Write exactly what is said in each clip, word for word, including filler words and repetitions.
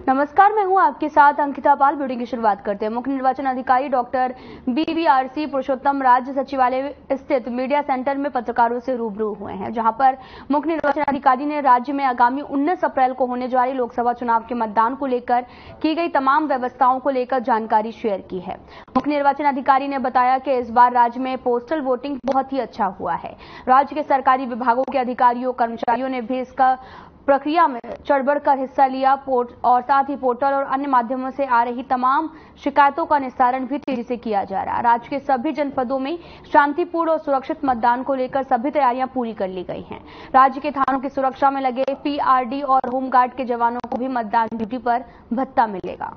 नमस्कार, मैं हूं आपके साथ अंकिता पाल। ब्यूटी की शुरुआत करते हैं। मुख्य निर्वाचन अधिकारी डॉक्टर बीवीआरसी पुरुषोत्तम राज्य सचिवालय स्थित मीडिया सेंटर में पत्रकारों से रूबरू हुए हैं, जहां पर मुख्य निर्वाचन अधिकारी ने राज्य में आगामी उन्नीस अप्रैल को होने जा रही लोकसभा चुनाव के मतदान को लेकर की गई तमाम व्यवस्थाओं को लेकर जानकारी शेयर की है। मुख्य निर्वाचन अधिकारी ने बताया कि इस बार राज्य में पोस्टल वोटिंग बहुत ही अच्छा हुआ है। राज्य के सरकारी विभागों के अधिकारियों कर्मचारियों ने भी इसका प्रक्रिया में चढ़ बढ़कर हिस्सा लिया पोर्ट और साथ ही पोर्टल और अन्य माध्यमों से आ रही तमाम शिकायतों का निस्तारण भी तेजी से किया जा रहा है। राज्य के सभी जनपदों में शांतिपूर्ण और सुरक्षित मतदान को लेकर सभी तैयारियां पूरी कर ली गई हैं। राज्य के थानों की सुरक्षा में लगे पीआरडी और होमगार्ड के जवानों को भी मतदान ड्यूटी पर भत्ता मिलेगा।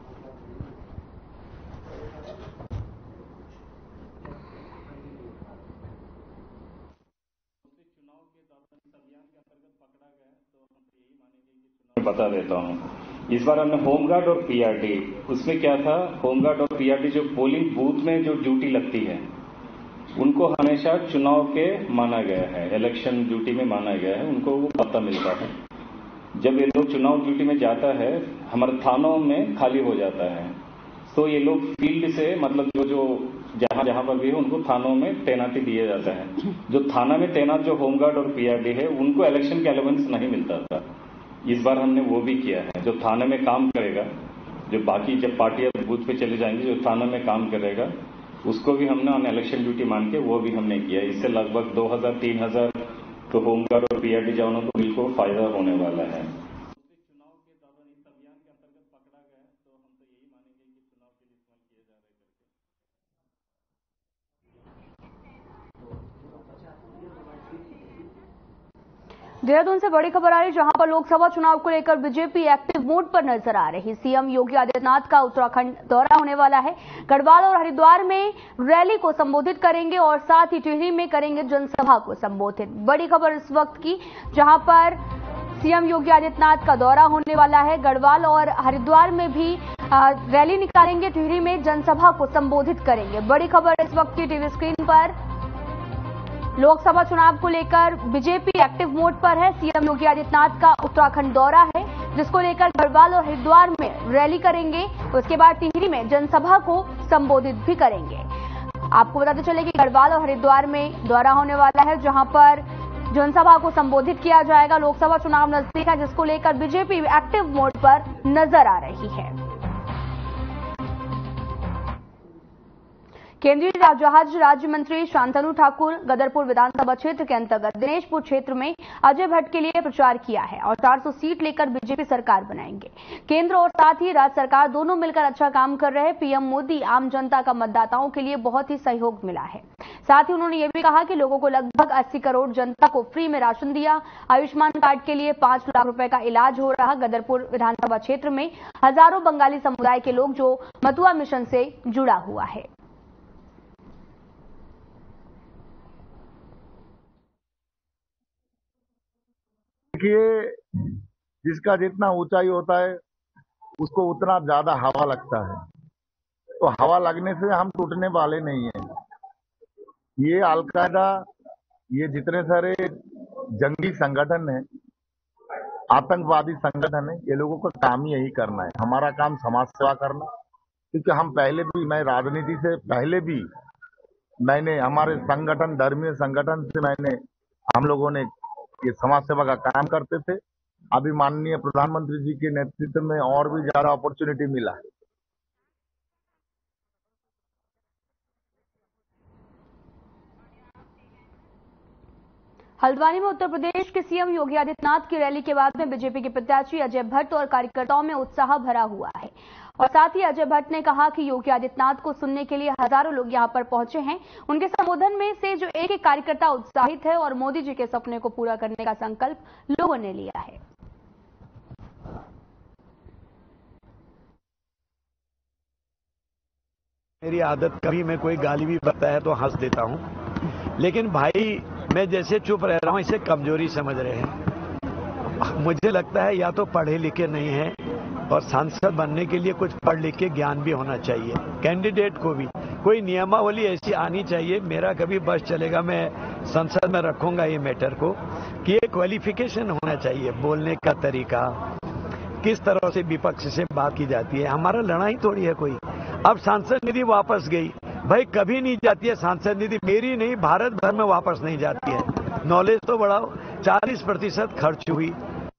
बता देता हूँ। इस बार हमने होमगार्ड और पीआरडी, उसमें क्या था, होमगार्ड और पीआरडी जो पोलिंग बूथ में जो ड्यूटी लगती है उनको हमेशा चुनाव के माना गया है, इलेक्शन ड्यूटी में माना गया है, उनको वो पता मिलता है। जब ये लोग चुनाव ड्यूटी में जाता है, हमारे थानों में खाली हो जाता है, तो ये लोग फील्ड से मतलब जो जो जहां जहां पर भी है उनको थानों में तैनाती दिया जाता है। जो थाना में तैनात जो होमगार्ड और पीआरडी है उनको इलेक्शन का अलाउंस नहीं मिलता था। इस बार हमने वो भी किया है। जो थाने में काम करेगा, जो बाकी जब पार्टियां बूथ पे चले जाएंगे, जो थाने में काम करेगा उसको भी हमने ऑन इलेक्शन ड्यूटी मान के वो भी हमने किया। इससे लगभग दो हजार तीन हजार तो होमगार्ड और पीआरडी जवानों को बिल्कुल फायदा होने वाला है। देहरादून से बड़ी खबर आ रही, जहां पर लोकसभा चुनाव को लेकर बीजेपी एक्टिव मोड पर नजर आ रही। सीएम योगी आदित्यनाथ का उत्तराखंड दौरा होने वाला है। गढ़वाल और हरिद्वार में रैली को संबोधित करेंगे और साथ ही टिहरी में करेंगे जनसभा को संबोधित। बड़ी खबर इस वक्त की, जहां पर सीएम योगी आदित्यनाथ का दौरा होने वाला है। गढ़वाल और हरिद्वार में भी रैली निकालेंगे, टिहरी में जनसभा को संबोधित करेंगे। बड़ी खबर इस वक्त की टीवी स्क्रीन पर। लोकसभा चुनाव को लेकर बीजेपी एक्टिव मोड पर है। सीएम योगी आदित्यनाथ का उत्तराखंड दौरा है, जिसको लेकर गढ़वाल और हरिद्वार में रैली करेंगे। उसके बाद टिहरी में जनसभा को संबोधित भी करेंगे। आपको बताते चले कि गढ़वाल और हरिद्वार में दौरा होने वाला है, जहां पर जनसभा को संबोधित किया जाएगा। लोकसभा चुनाव नजदीक है, जिसको लेकर बीजेपी एक्टिव मोड पर नजर आ रही है। केंद्रीय जहाज राज्य मंत्री शांतनु ठाकुर गदरपुर विधानसभा क्षेत्र के अंतर्गत दिनेशपुर क्षेत्र में अजय भट्ट के लिए प्रचार किया है और चार सौ सीट लेकर बीजेपी सरकार बनाएंगे। केंद्र और साथ ही राज्य सरकार दोनों मिलकर अच्छा काम कर रहे हैं। पीएम मोदी आम जनता का मतदाताओं के लिए बहुत ही सहयोग मिला है। साथ ही उन्होंने ये भी कहा कि लोगों को लगभग अस्सी करोड़ जनता को फ्री में राशन दिया। आयुष्मान कार्ड के लिए पांच लाख रुपए का इलाज हो रहा। गदरपुर विधानसभा क्षेत्र में हजारों बंगाली समुदाय के लोग जो मतुआ मिशन से जुड़ा हुआ है। देखिए, जिसका जितना ऊंचाई होता है उसको उतना ज्यादा हवा लगता है, तो हवा लगने से हम टूटने वाले नहीं हैं। ये अलकायदा, ये जितने सारे जंगी संगठन है, आतंकवादी संगठन है, ये लोगों का काम ही यही करना है। हमारा काम समाज सेवा करना, क्योंकि हम पहले भी, मैं राजनीति से पहले भी मैंने हमारे संगठन, धर्मीय संगठन से मैंने हम लोगों ने ये समाज सेवा का काम करते थे। अभी माननीय प्रधानमंत्री जी के नेतृत्व में और भी ज्यादा अपॉर्चुनिटी मिला है। हल्द्वानी में उत्तर प्रदेश के सीएम योगी आदित्यनाथ की रैली के बाद में बीजेपी के प्रत्याशी अजय भट्ट और कार्यकर्ताओं में उत्साह भरा हुआ है। और साथ ही अजय भट्ट ने कहा कि योगी आदित्यनाथ को सुनने के लिए हजारों लोग यहां पर पहुंचे हैं। उनके संबोधन में से जो एक एक कार्यकर्ता उत्साहित है और मोदी जी के सपने को पूरा करने का संकल्प लोगों ने लिया है। मेरी आदत, कभी मैं कोई गाली भी बकता है तो हंस देता हूं, लेकिन भाई मैं जैसे चुप रह रहा हूं इसे कमजोरी समझ रहे हैं। मुझे लगता है या तो पढ़े लिखे नहीं है, और सांसद बनने के लिए कुछ पढ़ लिख के ज्ञान भी होना चाहिए। कैंडिडेट को भी कोई नियमावली ऐसी आनी चाहिए। मेरा कभी बस चलेगा, मैं संसद में रखूंगा ये मैटर को, कि ये क्वालिफिकेशन होना चाहिए, बोलने का तरीका, किस तरह से विपक्ष से बात की जाती है। हमारा लड़ाई थोड़ी है कोई। अब सांसद निधि वापस गई, भाई कभी नहीं जाती है सांसद निधि, मेरी नहीं भारत भर में वापस नहीं जाती है। नॉलेज तो बढ़ाओ। चालीस प्रतिशत खर्च हुई।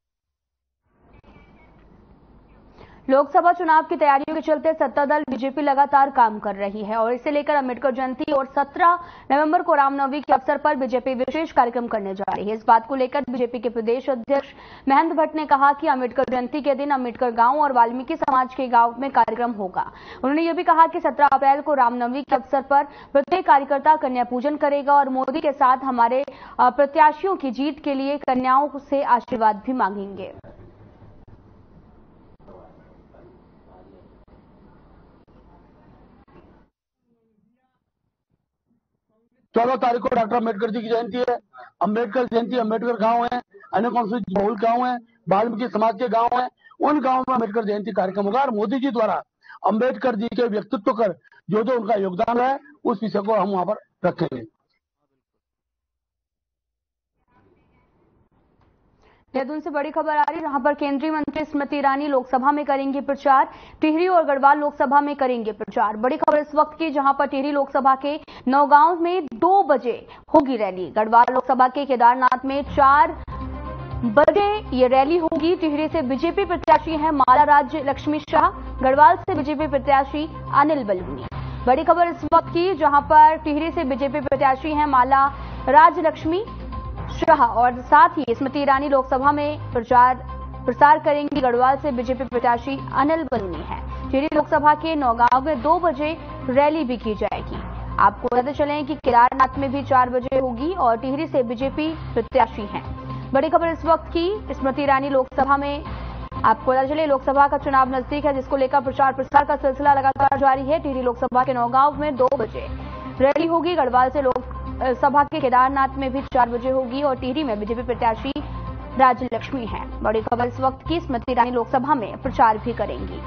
लोकसभा चुनाव की तैयारियों के चलते सत्ता दल बीजेपी लगातार काम कर रही है और इसे लेकर अंबेडकर जयंती और सत्रह नवंबर को रामनवमी के अवसर पर बीजेपी विशेष कार्यक्रम करने जा रही है। इस बात को लेकर बीजेपी के प्रदेश अध्यक्ष महेंद्र भट्ट ने कहा कि अंबेडकर जयंती के दिन अंबेडकर गांव और वाल्मीकि समाज के गांव में कार्यक्रम होगा। उन्होंने यह भी कहा कि सत्रह अप्रैल को रामनवमी के अवसर पर प्रत्येक कार्यकर्ता कन्या पूजन करेगा और मोदी के साथ हमारे प्रत्याशियों की जीत के लिए कन्याओं से आशीर्वाद भी मांगेंगे। चौदह तारीख को डॉक्टर अम्बेडकर जी की जयंती है। अम्बेडकर जयंती अम्बेडकर गांव है, अन्य कॉन्स्टिट्यूंसी बहुल गांव है, वाल्मीकि समाज के गांव है, उन गांवों में अम्बेडकर जयंती कार्यक्रम होगा और मोदी जी द्वारा अम्बेडकर जी के व्यक्तित्व कर जो जो उनका योगदान है उस विषय को हम वहां पर रखेंगे। देहरादून से बड़ी खबर आ रही है, जहां पर केंद्रीय मंत्री स्मृति ईरानी लोकसभा में करेंगे प्रचार। टिहरी और गढ़वाल लोकसभा में करेंगे प्रचार। बड़ी खबर इस वक्त की, जहां पर टिहरी लोकसभा के नौगांव में दो बजे होगी रैली। गढ़वाल लोकसभा के केदारनाथ में चार बजे ये रैली होगी। टिहरी से बीजेपी प्रत्याशी हैं माला राज्य लक्ष्मी शाह, गढ़वाल से बीजेपी प्रत्याशी अनिल बलूनी। बड़ी खबर इस वक्त की, जहां पर टिहरी से बीजेपी प्रत्याशी हैं माला राज लक्ष्मी शाह और साथ ही स्मृति ईरानी लोकसभा में प्रचार प्रसार करेंगी। गढ़वाल से बीजेपी प्रत्याशी अनिल बलूनी है। टिहरी लोकसभा के नौगांव में दो बजे रैली भी की जाएगी। आपको बताते चलें कि केदारनाथ में भी चार बजे होगी और टिहरी से बीजेपी प्रत्याशी हैं। बड़ी खबर इस वक्त की, स्मृति ईरानी लोकसभा में आपको पता चले लोकसभा का चुनाव नजदीक है, जिसको लेकर प्रचार प्रसार का सिलसिला लगातार जारी है। टिहरी लोकसभा के नौगांव में दो बजे रैली होगी। गढ़वाल से लोक सभा के केदारनाथ में भी चार बजे होगी और टिहरी में बीजेपी प्रत्याशी राज्य लक्ष्मी हैं। बड़ी खबर इस वक्त की, स्मृति ईरानी लोकसभा में प्रचार भी करेंगी।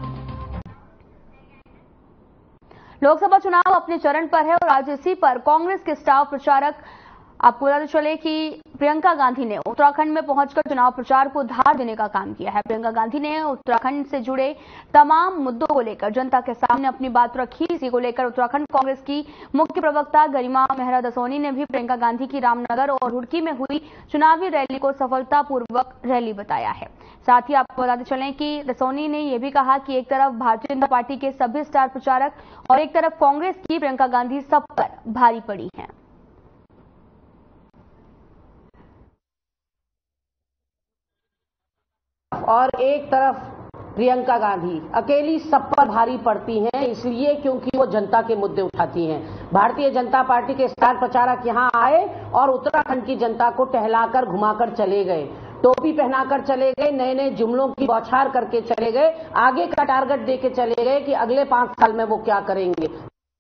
लोकसभा चुनाव अपने चरण पर है और आज इसी पर कांग्रेस के स्टार प्रचारक आपको बताते चले कि प्रियंका गांधी ने उत्तराखंड में पहुंचकर चुनाव प्रचार को धार देने का काम किया है। प्रियंका गांधी ने उत्तराखंड से जुड़े तमाम मुद्दों को लेकर जनता के सामने अपनी बात रखी। इसी को लेकर उत्तराखंड कांग्रेस की मुख्य प्रवक्ता गरिमा मेहरा दसोनी ने भी प्रियंका गांधी की रामनगर और रुड़की में हुई चुनावी रैली को सफलतापूर्वक रैली बताया है। साथ ही आपको बताते चलें कि दसोनी ने यह भी कहा कि एक तरफ भारतीय जनता पार्टी के सभी स्टार प्रचारक और एक तरफ कांग्रेस की प्रियंका गांधी सब पर भारी पड़ी हैं। और एक तरफ प्रियंका गांधी अकेली सब पर भारी पड़ती हैं, इसलिए क्योंकि वो जनता के मुद्दे उठाती हैं। भारतीय जनता पार्टी के स्टार प्रचारक यहां आए और उत्तराखंड की जनता को टहलाकर घुमाकर चले गए, टोपी पहनाकर चले गए, नए नए जुमलों की बौछार करके चले गए, आगे का टारगेट देके चले गए कि अगले पांच साल में वो क्या करेंगे।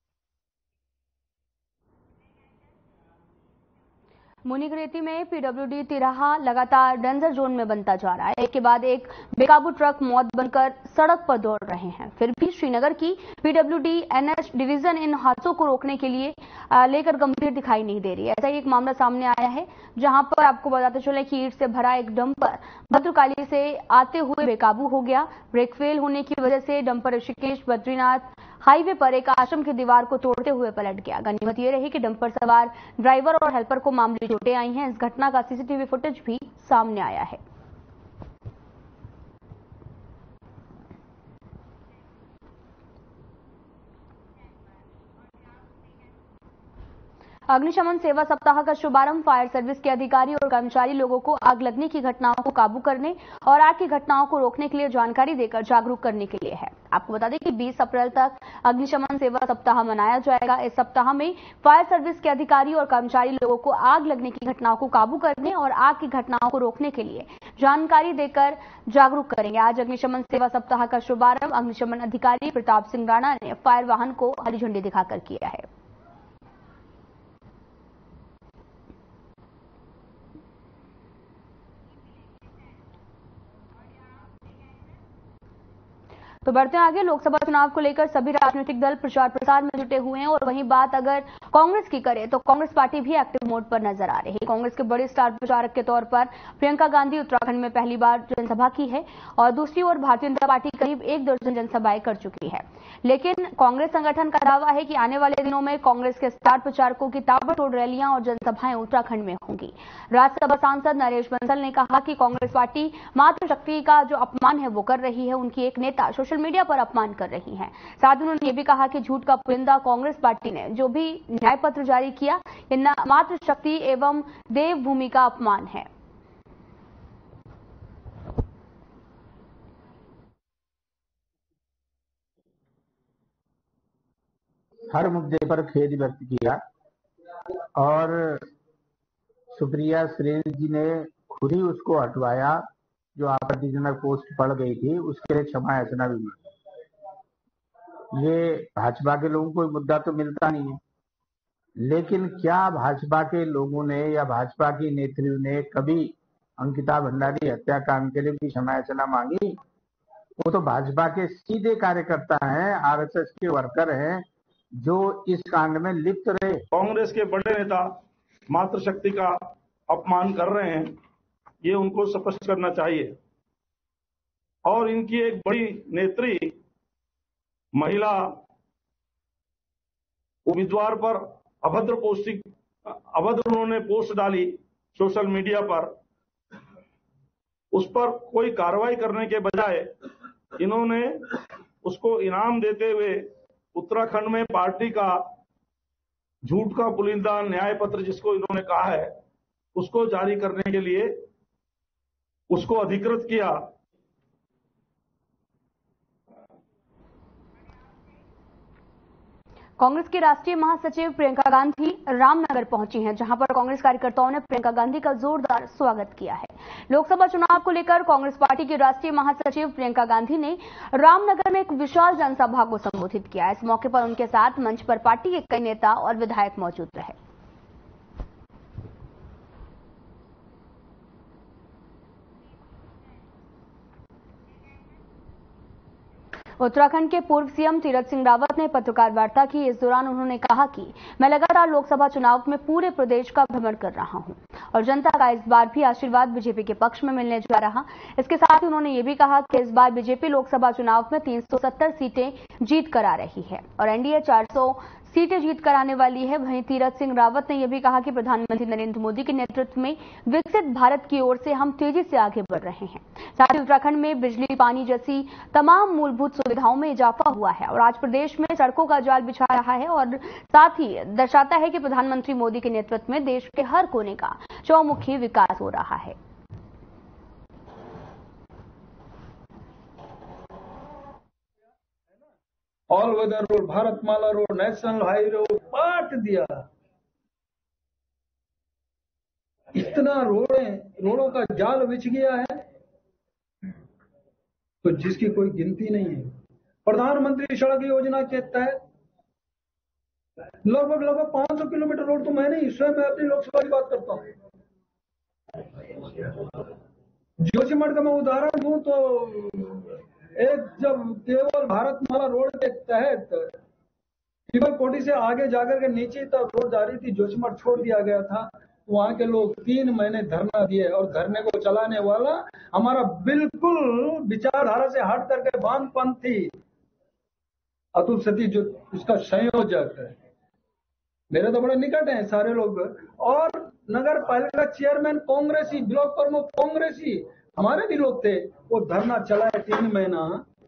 मुनिगरेती में पीडब्ल्यूडी तिराहा लगातार डेंजर जोन में बनता जा रहा है। एक के बाद एक बेकाबू ट्रक मौत बनकर सड़क पर दौड़ रहे हैं। फिर भी श्रीनगर की पीडब्ल्यूडी एनएच डिवीजन इन हादसों को रोकने के लिए लेकर गंभीर दिखाई नहीं दे रही है। ऐसा ही एक मामला सामने आया है, जहां पर आपको बताते चले कि ईंट से भरा एक डंपर भद्रकाली से आते हुए बेकाबू हो गया। ब्रेक फेल होने की वजह से डंपर ऋषिकेश बद्रीनाथ हाईवे पर एक आश्रम की दीवार को तोड़ते हुए पलट गया। गनीमत यह रही कि डंपर सवार ड्राइवर और हेल्पर को मामूली चोटें आई हैं। इस घटना का सीसीटीवी फुटेज भी सामने आया है। अग्निशमन सेवा सप्ताह का शुभारंभ फायर सर्विस के अधिकारी और कर्मचारी लोगों को आग लगने की घटनाओं को काबू करने और आग की घटनाओं को रोकने के लिए जानकारी देकर जागरूक करने के लिए है। आपको बता दें कि बीस अप्रैल तक अग्निशमन सेवा सप्ताह मनाया जाएगा। इस सप्ताह में फायर सर्विस के अधिकारी और कर्मचारी लोगों को आग लगने की घटनाओं को काबू करने और आग की घटनाओं को रोकने के लिए जानकारी देकर जागरूक करेंगे। आज अग्निशमन सेवा सप्ताह का शुभारंभ अग्निशमन अधिकारी प्रताप सिंह राणा ने फायर वाहन को हरी झंडी दिखाकर किया है। तो बढ़ते हैं आगे। लोकसभा चुनाव को लेकर सभी राजनीतिक दल प्रचार प्रसार में जुटे हुए हैं और वहीं बात अगर कांग्रेस की करें तो कांग्रेस पार्टी भी एक्टिव मोड पर नजर आ रही है। कांग्रेस के बड़े स्टार प्रचारक के तौर पर प्रियंका गांधी उत्तराखंड में पहली बार जनसभा की है और दूसरी ओर भारतीय जनता पार्टी करीब एक दर्जन जनसभाएं कर चुकी है। लेकिन कांग्रेस संगठन का दावा है कि आने वाले दिनों में कांग्रेस के स्टार प्रचारकों की ताबड़तोड़ रैलियां और जनसभाएं उत्तराखंड में होंगी। राज्यसभा सांसद नरेश बंसल ने कहा कि कांग्रेस पार्टी मातृशक्ति का जो अपमान है वो कर रही है। उनकी एक नेता सोशल मीडिया पर अपमान कर रही है। साथ ही उन्होंने ये भी कहा कि झूठ का पुलिंदा कांग्रेस पार्टी ने जो भी न्याय पत्र जारी किया ये मातृशक्ति एवं देवभूमि का अपमान है। हर मुद्दे पर खेद व्यक्त किया और सुप्रिया सुरेश जी ने खुद ही उसको हटवाया। जो आपत्तिजनक पोस्ट पड़ गई थी उसके लिए क्षमा याचना भी मिली। ये भाजपा के लोगों को मुद्दा तो मिलता नहीं है, लेकिन क्या भाजपा के लोगों ने या भाजपा की नेत्रियों ने कभी अंकिता भंडारी हत्याकांड के लिए भी क्षमा याचना मांगी? वो तो भाजपा के सीधे कार्यकर्ता हैं, आरएसएस के वर्कर हैं जो इस कांड में लिप्त रहे। कांग्रेस के बड़े नेता मातृशक्ति का अपमान कर रहे हैं, ये उनको स्पष्ट करना चाहिए। और इनकी एक बड़ी नेत्री महिला उम्मीदवार पर अभद्र पोस्टिंग अभद्र उन्होंने पोस्ट डाली सोशल मीडिया पर, उस पर कोई कार्रवाई करने के बजाय इन्होंने उसको इनाम देते हुए उत्तराखंड में पार्टी का झूठ का पुलिंदा न्याय पत्र जिसको इन्होंने कहा है उसको जारी करने के लिए उसको अधिकृत किया। कांग्रेस की राष्ट्रीय महासचिव प्रियंका गांधी रामनगर पहुंची हैं, जहां पर कांग्रेस कार्यकर्ताओं ने प्रियंका गांधी का जोरदार स्वागत किया है। लोकसभा चुनाव को लेकर कांग्रेस पार्टी की राष्ट्रीय महासचिव प्रियंका गांधी ने रामनगर में एक विशाल जनसभा को संबोधित किया। इस मौके पर उनके साथ मंच पर पार्टी के कई नेता और विधायक मौजूद रहे। उत्तराखंड के पूर्व सीएम तीरथ सिंह रावत ने पत्रकार वार्ता की। इस दौरान उन्होंने कहा कि मैं लगातार लोकसभा चुनाव में पूरे प्रदेश का भ्रमण कर रहा हूं और जनता का इस बार भी आशीर्वाद बीजेपी के पक्ष में मिलने जा रहा। इसके साथ ही उन्होंने ये भी कहा कि इस बार बीजेपी लोकसभा चुनाव में तीन सौ सत्तर सीटें जीत कर आ रही है और एनडीए चार सौ सीटें जीत कर आने वाली है। वहीं तीरथ सिंह रावत ने यह भी कहा कि प्रधानमंत्री नरेंद्र मोदी के नेतृत्व में विकसित भारत की ओर से हम तेजी से आगे बढ़ रहे हैं। साथ ही उत्तराखंड में बिजली, पानी जैसी तमाम मूलभूत सुविधाओं में इजाफा हुआ है और आज प्रदेश में सड़कों का जाल बिछा रहा है और साथ ही दर्शाता है कि प्रधानमंत्री मोदी के नेतृत्व में देश के हर कोने का चौमुखी विकास हो रहा है। All weather road, Bharatmala road, national highway road पाट दिया। इतना रोड रोडों का जाल बिछ गया है तो जिसकी कोई गिनती नहीं है। प्रधानमंत्री सड़क योजना के तहत लगभग लगभग पांच सौ किलोमीटर रोड तो मैं नहीं स्वयं मैं अपनी लोकसभा की बात करता हूं। जोशीमठ का मैं उदाहरण दूं तो एक जब केवल भारतमाला रोड के तहत ट्रिपल कोटी से आगे जाकर के नीचे तक रोड जा रही थी, जोशीमठ छोड़ दिया गया था। वहां के लोग तीन महीने धरना दिए और धरने को चलाने वाला हमारा बिल्कुल विचारधारा से हट करके वामपंथी अतुल सतीश जो उसका संयोजक है, मेरे तो बड़े निकट हैं सारे लोग, और नगर पालिका चेयरमैन कांग्रेसी, ब्लॉक प्रमुख कांग्रेसी, हमारे भी लोग थे। वो धरना चलाए तीन महीना।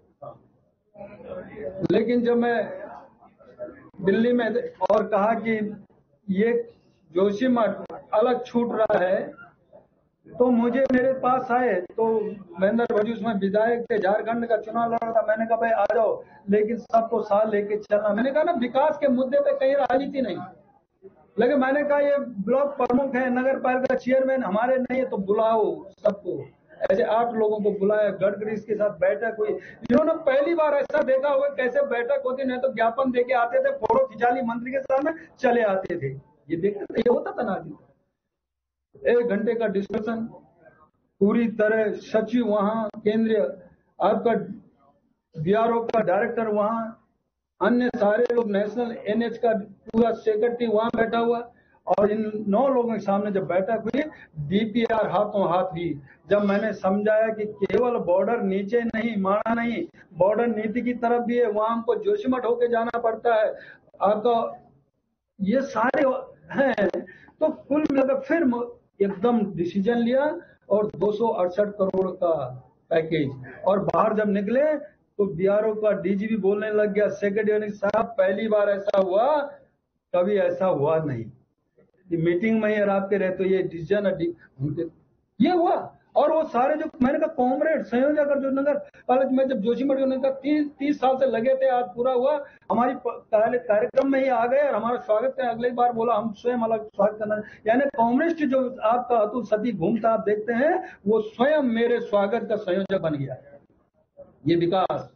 लेकिन जब मैं दिल्ली में और कहा कि ये जोशीमठ अलग छूट रहा है तो मुझे मेरे पास आए तो महेंद्र भज्जू उसमें विधायक थे, झारखंड का चुनाव लड़ रहा था। मैंने कहा भाई आ जाओ, लेकिन सबको साथ लेके चलना। मैंने कहा ना विकास के मुद्दे पे कहीं राजनीति नहीं, लेकिन मैंने कहा ये ब्लॉक प्रमुख है, नगर पालिका चेयरमैन हमारे नहीं है तो बुलाओ सबको। ऐसे आठ लोगों को बुलाया, गडकरी के साथ बैठक हुई। इन्होंने पहली बार ऐसा देखा हुआ कैसे बैठक होती, नहीं तो ज्ञापन देके आते थे, फोटो खिंचा ली मंत्री के सामने चले आते थे। ये देखते थे, ये होता था ना। एक घंटे का डिस्कशन पूरी तरह, सचिव वहां केंद्रीय आपका बीआरओ का डायरेक्टर वहां, अन्य सारे लोग, नेशनल एनएच का पूरा सेक्रेटरी वहां बैठा हुआ, और इन नौ लोगों के सामने जब बैठक हुई, डीपीआर हाथों हाथ ली। जब मैंने समझाया कि केवल बॉर्डर नीचे नहीं, माना नहीं, बॉर्डर नीति की तरफ भी है, वहां हमको जोशीमठ होके जाना पड़ता है, आपका ये सारे हैं। तो कुल मिलाकर फिर एकदम डिसीजन लिया और दो सौ अड़सठ करोड़ का पैकेज। और बाहर जब निकले तो बीआरओ का डीजीपी बोलने लग गया, सेक्रेटरी साहब पहली बार ऐसा हुआ, कभी ऐसा हुआ नहीं। मीटिंग में यार आपके रहे तो ये डिसीजन ये हुआ। और वो सारे जो मैंने कहा कॉमरेड संयोजक जो नगर कॉलेज में जब जोशीमठ ने कहा तीस तीस साल से लगे थे, आज पूरा हुआ, हमारी कार्यक्रम में ही आ गए और हमारा स्वागत है। अगली बार बोला हम स्वयं अलग स्वागत करना, यानी कॉमरेड जो आपका अतुल सती घूमता आप देखते हैं, वो स्वयं मेरे स्वागत का संयोजक बन गया। ये विकास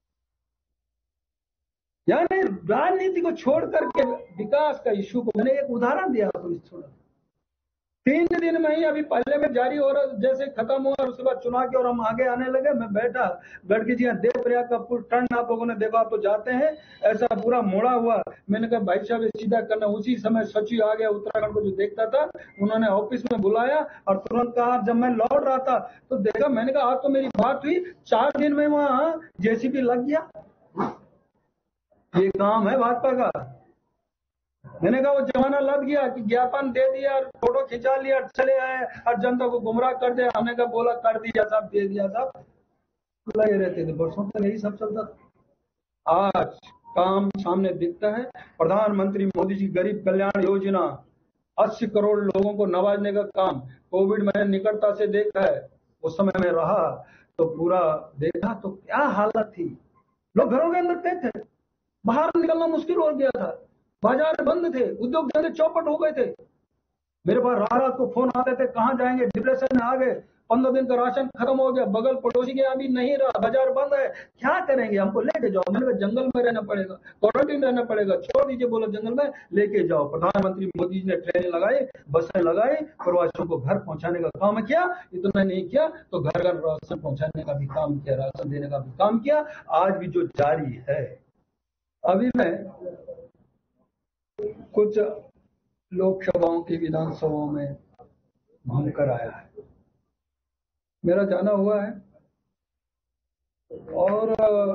यानी राजनीति को छोड़ करके विकास का इशू को मैंने एक उदाहरण दिया आपको। थोड़ा तीन दिन में ही अभी पहले में जारी हो रहा, जैसे खत्म हुआ उसके बाद चुनाव की और हम आगे आने लगे, मैं बैठा गढ़की जी देव प्रयाग का पूरा टर्न आप लोगों ने देखा, आप तो जाते हैं, ऐसा पूरा मोड़ा हुआ। मैंने कहा भाई साहब सीधा करना। उसी समय सचिव आ गया उत्तराखंड को जो देखता था, उन्होंने ऑफिस में बुलाया और तुरंत कहा। जब मैं लौट रहा था तो देखा, मैंने कहा आज तो मेरी बात हुई, चार दिन में वहां जेसीबी लग गया। ये काम है भाजपा का। मैंने कहा वो जमाना लग गया कि ज्ञापन दे दिया, फोटो खिंचा लिया, चले आए और जनता को गुमराह कर दिया। हमने कहा बोला कर दिया साहब, दे दिया साहब, लगे रहते थे बरसों तक, यही सब चलता था। आज काम सामने दिखता है। प्रधानमंत्री मोदी जी गरीब कल्याण योजना अस्सी करोड़ लोगों को नवाजने का काम, कोविड मैंने निकटता से देखा है, उस समय में रहा तो पूरा देखा तो क्या हालत थी। लोग घरों के अंदर कैद थे, बाहर निकलना मुश्किल हो गया था, बाजार बंद थे, उद्योग धंधे चौपट हो गए थे। मेरे पास रात रात को फोन आते थे, कहां जाएंगे, डिप्रेशन में आ गए, पंद्रह दिन का राशन खत्म हो गया, बगल पड़ोसी के यहाँ भी नहीं रहा, बाजार बंद है, क्या करेंगे, हमको लेके जाओ। मैंने कहा जंगल में रहना पड़ेगा, क्वारंटीन रहना पड़ेगा, छोड़ दीजिए, बोलो जंगल में लेके जाओ। प्रधानमंत्री मोदी जी ने ट्रेन लगाई, बसें लगाई, प्रवासियों को घर पहुंचाने का काम किया। इतना नहीं किया तो घर घर राशन पहुंचाने का भी काम किया, राशन देने का भी काम किया, आज भी जो जारी है। अभी मैं कुछ लोकसभाओं की विधानसभाओं में घूम कर आया है, मेरा जाना हुआ है। और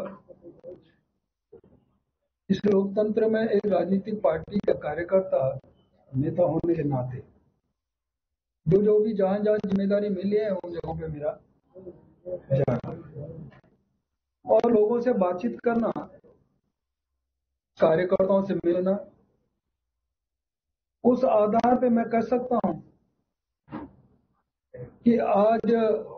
इस लोकतंत्र में एक राजनीतिक पार्टी का कार्यकर्ता, नेता होने के नाते जो जो भी जहां जहां जिम्मेदारी मिली है उन जगहों पे मेरा जाना और लोगों से बातचीत करना, कार्यकर्ताओं से मिलना। उस आधार पे मैं कह सकता हूं कि आज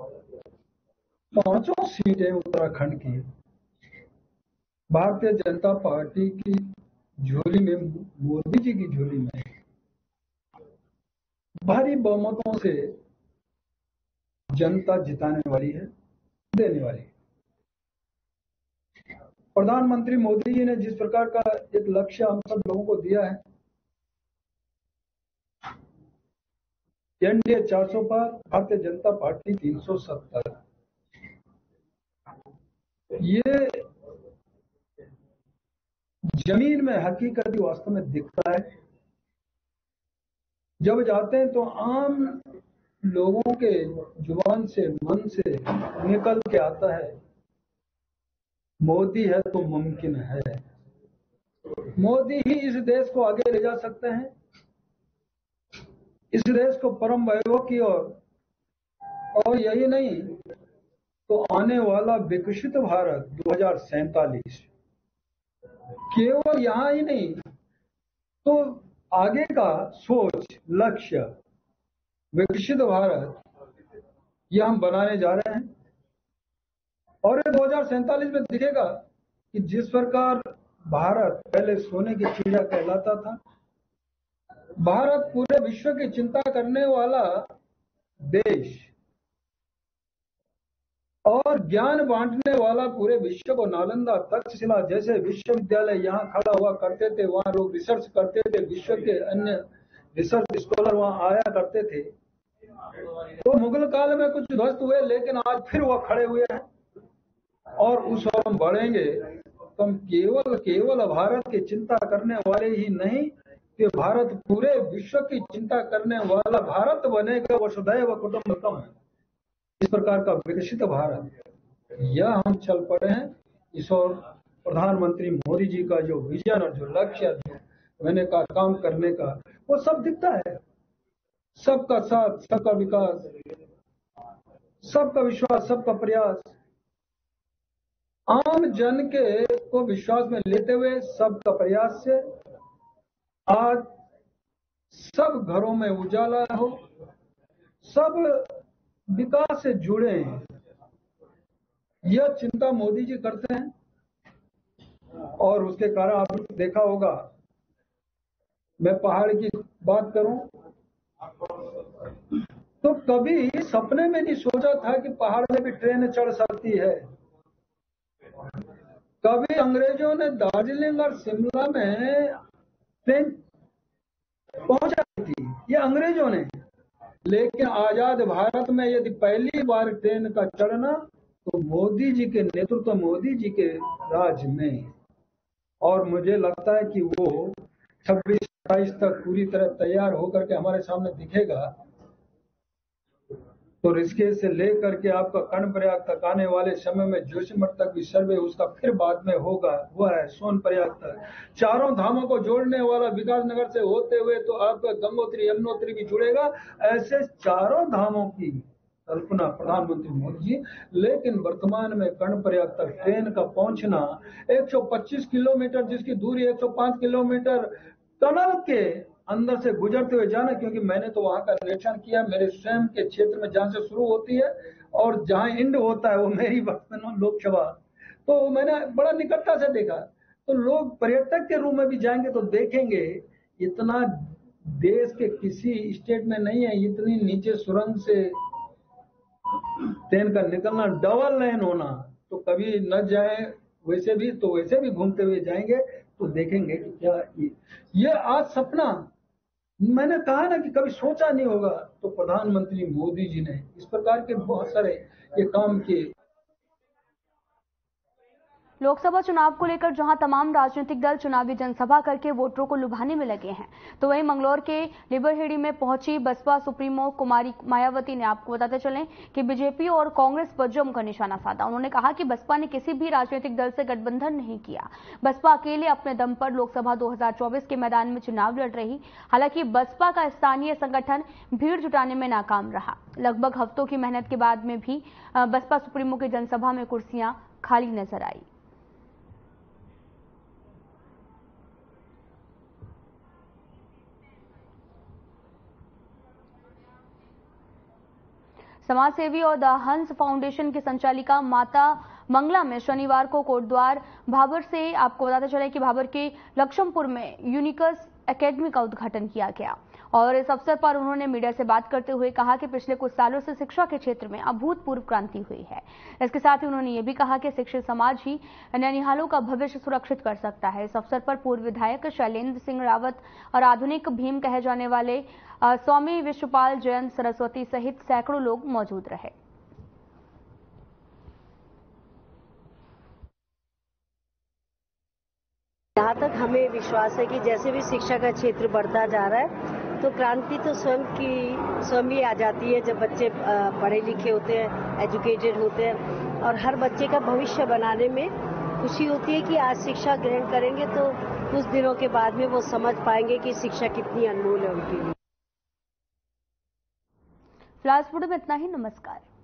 पांचों सीटें उत्तराखंड की भारतीय जनता पार्टी की झोली में, मोदी जी की झोली में भारी बहुमतों से जनता जिताने वाली है, देने वाली है। प्रधानमंत्री मोदी जी ने जिस प्रकार का एक लक्ष्य हम सब लोगों को दिया है, एनडीए चार सौ पार, भारतीय जनता पार्टी तीन सौ सत्तर, ये जमीन में हकीकत वास्तव में दिखता है। जब जाते हैं तो आम लोगों के जुबान से, मन से निकल के आता है, मोदी है तो मुमकिन है, मोदी ही इस देश को आगे ले जा सकते हैं, इस देश को परम वैभव की ओर, और, और यही नहीं तो आने वाला विकसित भारत दो हजार सैंतालीस, केवल यहां ही नहीं तो आगे का सोच, लक्ष्य, विकसित भारत, यह हम बनाने जा रहे हैं। और ये दो हजार सैंतालीस में दिखेगा कि जिस प्रकार भारत पहले सोने की चिड़िया कहलाता था, भारत पूरे विश्व की चिंता करने वाला देश और ज्ञान बांटने वाला पूरे विश्व को, नालंदा, तक्षशिला जैसे विश्वविद्यालय यहाँ खड़ा हुआ करते थे, वहां लोग रिसर्च करते थे, विश्व के अन्य रिसर्च स्कॉलर वहां आया करते थे। तो मुगल काल में कुछ ध्वस्त हुए, लेकिन आज फिर वह खड़े हुए हैं। और उस ओर हम बढ़ेंगे तो हम केवल केवल भारत की चिंता करने वाले ही नहीं कि भारत पूरे विश्व की चिंता करने वाला भारत बनेगा, वसुधैव कुटुंबकम, इस प्रकार का विकसित भारत, यह हम चल पड़े हैं। इस ओर प्रधानमंत्री मोदी जी का जो विजन और जो लक्ष्य, जो मैंने कहा काम करने का, वो सब दिखता है। सबका साथ, सबका विकास, सबका विश्वास, सबका प्रयास, आम जन के को विश्वास में लेते हुए सबका प्रयास से आज सब घरों में उजाला हो, सब विकास से जुड़े हैं, यह चिंता मोदी जी करते हैं। और उसके कारण आपने देखा होगा, मैं पहाड़ की बात करूं तो कभी सपने में नहीं सोचा था कि पहाड़ में भी ट्रेन चढ़ सकती है। कभी अंग्रेजों ने दार्जिलिंग और शिमला में ट्रेन पहुंचाई थी, ये अंग्रेजों ने, लेकिन आजाद भारत में यदि पहली बार ट्रेन का चढ़ना तो मोदी जी के नेतृत्व, मोदी जी के राज में। और मुझे लगता है कि वो छब्बीस सत्ताईस तक पूरी तरह तैयार होकर के हमारे सामने दिखेगा। तो ऋषिकेश से लेकर के आपका कर्णप्रयाग तक आने वाले समय में जोशीमठ तक भी सर्वे उसका फिर बाद में होगा, हुआ है सोनप्रयाग तक। चारों धामों को जोड़ने वाला विकास नगर से होते हुए तो आपका गंगोत्री यमुनोत्री भी जुड़ेगा। ऐसे चारों धामों की कल्पना प्रधानमंत्री मोदी जी, लेकिन वर्तमान में कर्णप्रयाग तक ट्रेन का पहुंचना, एक सौ पच्चीस किलोमीटर जिसकी दूरी एक सौ पाँच किलोमीटर टनल के अंदर से गुजरते हुए जाना, क्योंकि मैंने तो वहां का निरीक्षण किया, मेरे स्वयं के क्षेत्र में जहां से शुरू होती है और जहां एंड होता है वो मेरी लोकसभा, तो मैंने बड़ा निकटता से देखा। तो लोग पर्यटक के रूप में भी जाएंगे तो देखेंगे इतना देश के किसी स्टेट में नहीं है, इतनी नीचे सुरंग से ट्रेन का निकलना, डबल लाइन होना, तो कभी न जाए वैसे भी, तो वैसे भी घूमते हुए जाएंगे तो देखेंगे कि क्या ये, ये आज सपना मैंने कहा ना कि कभी सोचा नहीं होगा, तो प्रधानमंत्री मोदी जी ने इस प्रकार के बहुत सारे ये काम किए। लोकसभा चुनाव को लेकर जहां तमाम राजनीतिक दल चुनावी जनसभा करके वोटरों को लुभाने में लगे हैं, तो वहीं मंगलौर के लिबरहेड़ी में पहुंची बसपा सुप्रीमो कुमारी मायावती ने आपको बताते चलें कि बीजेपी और कांग्रेस पर जमकर निशाना साधा। उन्होंने कहा कि बसपा ने किसी भी राजनीतिक दल से गठबंधन नहीं किया, बसपा अकेले अपने दम पर लोकसभा दो हजार चौबीस के मैदान में चुनाव लड़ रही। हालांकि बसपा का स्थानीय संगठन भीड़ जुटाने में नाकाम रहा। लगभग हफ्तों की मेहनत के बाद में भी बसपा सुप्रीमो की जनसभा में कुर्सियां खाली नजर आई। समाजसेवी और द हंस फाउंडेशन की संचालिका माता मंगला में शनिवार को कोटद्वार भाबर से आपको बताते चले कि भाबर के लक्ष्मपुर में यूनिकस एकेडमी का उद्घाटन किया गया और इस अवसर पर उन्होंने मीडिया से बात करते हुए कहा कि पिछले कुछ सालों से शिक्षा के क्षेत्र में अभूतपूर्व क्रांति हुई है। इसके साथ ही उन्होंने ये भी कहा कि शिक्षित समाज ही नैनिहालों का भविष्य सुरक्षित कर सकता है। इस अवसर पर पूर्व विधायक शैलेंद्र सिंह रावत और आधुनिक भीम कहे जाने वाले स्वामी विश्वपाल जयंत सरस्वती सहित सैकड़ों लोग मौजूद रहे। यहाँ तक हमें विश्वास है कि जैसे भी शिक्षा का क्षेत्र बढ़ता जा रहा है तो क्रांति तो स्वयं की स्वयं ही आ जाती है जब बच्चे पढ़े लिखे होते हैं, एजुकेटेड होते हैं और हर बच्चे का भविष्य बनाने में खुशी होती है कि आज शिक्षा ग्रहण करेंगे तो कुछ दिनों के बाद में वो समझ पाएंगे कि शिक्षा कितनी अनमोल है उनके लिए। फिलहाल में इतना ही। नमस्कार।